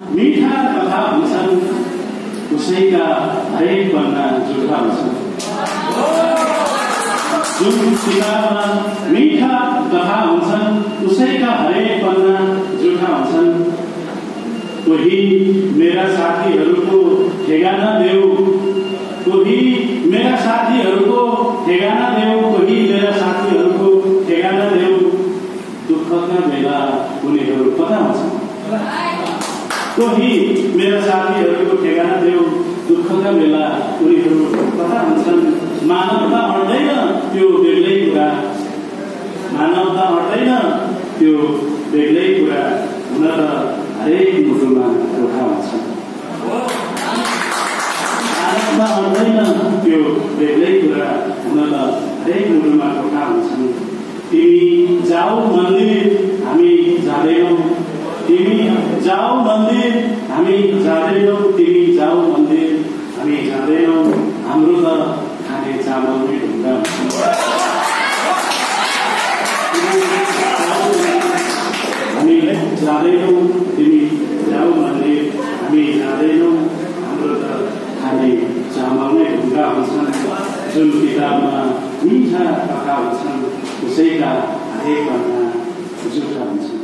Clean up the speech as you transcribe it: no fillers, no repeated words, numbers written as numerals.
मीठा कथा हुन्छन् उसैका हरेक पन्ना जुठा हुन्छन्। जुन किताबमा मीठा कथा हुन्छन् उसैका हरेक पन्ना जुठा हुन्छन्। कोही मेरा साथीहरूको ठेगाना देऊ, कोही मेरा साथीहरूको ठेगाना देऊ, कोही मेरा साथीहरूको ठेगाना देऊ। दुःखका बेला उनीहरू कता हुन्छन्? कोही मेरा साथीहरूको ठेगाना देऊ, दुःखका बेला उनीहरू कता हुन्छन्? मानवता अड्दैन त्यो बेग्लै कुरा, मानवता अड्दैन त्यो बेग्लै कुरा। हुन त हरेक मुटुमा दुःख हुन्छ, मानवता अड्दैन त्यो बेग्लै कुरा। हुन त हरेक मुटुमा दुःख हुन्छन्। तिमी जाऊ मन्दिर हामी जाँदैनौँ, तिमी जाऊ मन्दिर हामी जाँदैनौँ, तिमी जाऊ मन्दिर हामी जाँदैनौँ। हाम्रो त खाने चामलमै ढुङ्गा हुन्छ। हामी जाँदैनौँ, तिमी जाऊ मन्दिर हामी जाँदैनौँ। हाम्रो त खाने चामलमै ढुङ्गा हुन्छन्। जुन किताबमा मीठा कथा हुन्छन् उसैका हरेक पन्ना जुठा हुन्छन्।